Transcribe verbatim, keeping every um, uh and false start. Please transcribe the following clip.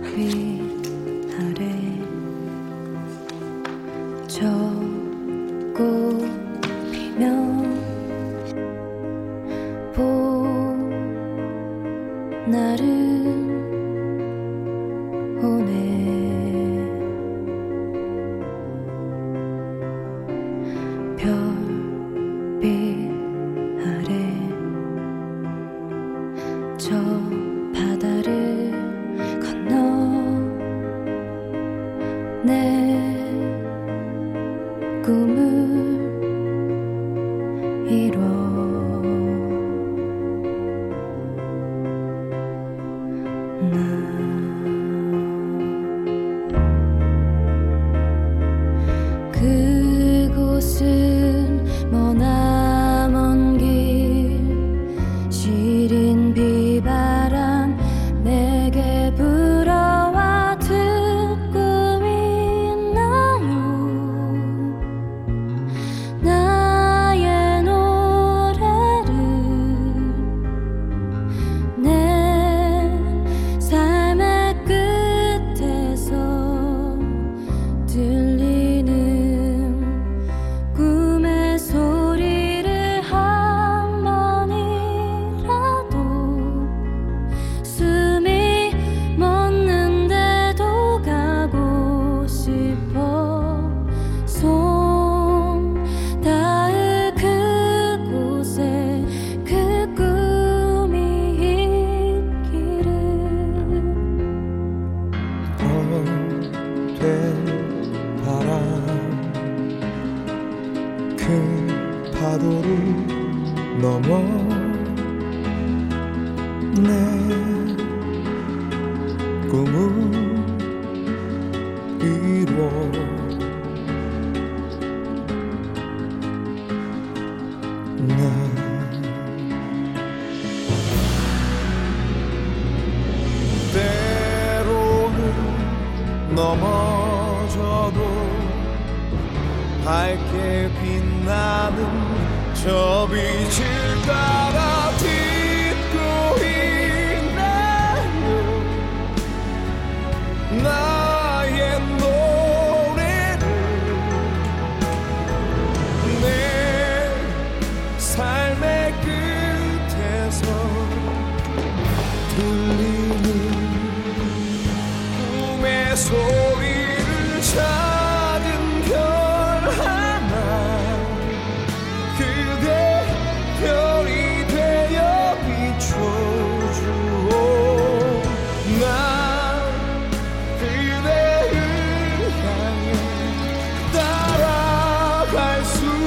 아래 저 꽃 피면 봄날은 오네. 별빛 아래 저 바다를 건너 내 꿈을 이뤄. 나 그곳은 머나먼 길 시린 비바람 내게 불어와 듣고 있나요. 나의 노래를 내 삶의 끝에서 들리는 꿈의 소리를 한 번이라도 숨이 멎는데도 가고 싶어. 손 닿을 그곳에 그 꿈이 있기를. 헛된 바람 큰 파도를 넘어 내 꿈을 이루어. 나 때로는 넘어져도 밝게 빛나는 저 빛을 따라 딛고 있나요. 나의 노래를 내 삶의 끝에서 들리는 꿈의 소리를 작은 별 하나 그대 별이 되어 비춰주오. 난 그대를 향해 따라갈 수